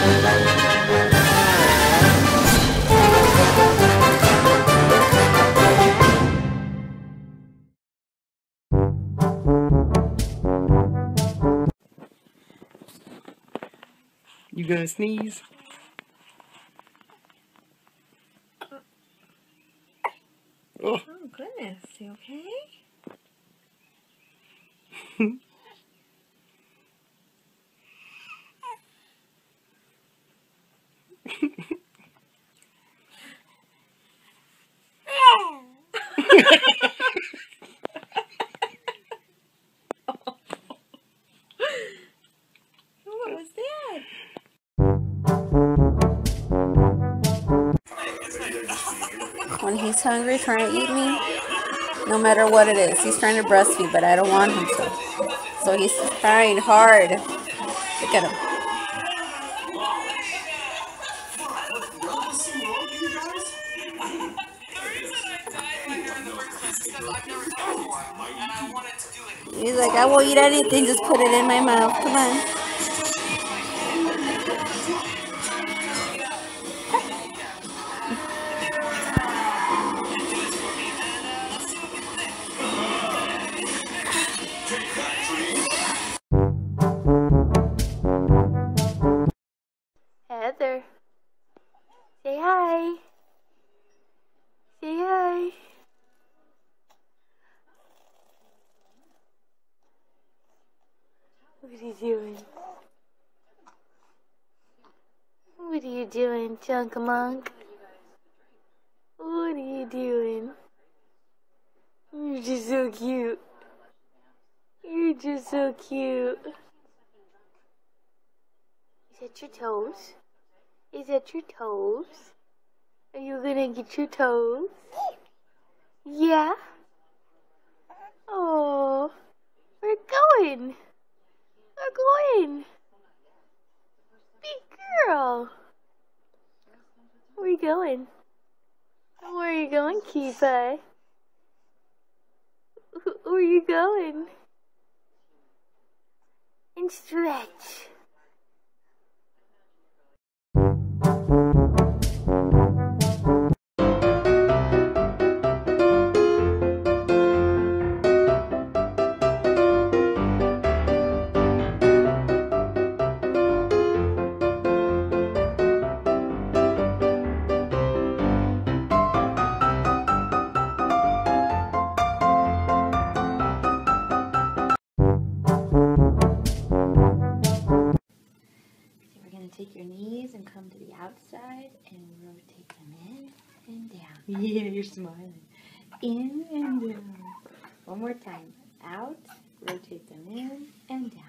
You gonna sneeze? Oh goodness, you okay? What was that? When he's hungry, trying to eat me, no matter what it is, he's trying to breastfeed, but I don't want him to. So he's trying hard. Look at him. He's like, I won't eat anything, just put it in my mouth. Come on. Heather, say hi. Say hi. What are you doing? What are you doing, Chunkamunk? What are you doing? You're just so cute. You're just so cute. Is that your toes? Is that your toes? Are you gonna get your toes? Yeah? Oh, we're going. We're going. Big girl. Where are you going? Where are you going, Keepa? Where are you going? And stretch. Take your knees and come to the outside and rotate them in and down. Yeah, you're smiling. In and down. One more time. Out, rotate them in and down.